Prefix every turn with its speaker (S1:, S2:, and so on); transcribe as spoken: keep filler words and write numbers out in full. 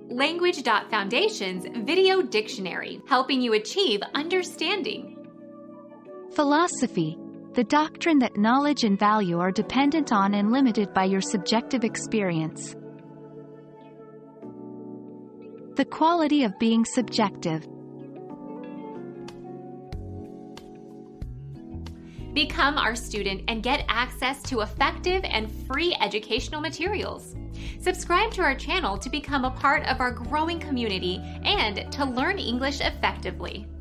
S1: Language Foundation's Video Dictionary, helping you achieve understanding.
S2: Philosophy, the doctrine that knowledge and value are dependent on and limited by your subjective experience. The quality of being subjective.
S1: Become our student and get access to effective and free educational materials. Subscribe to our channel to become a part of our growing community and to learn English effectively.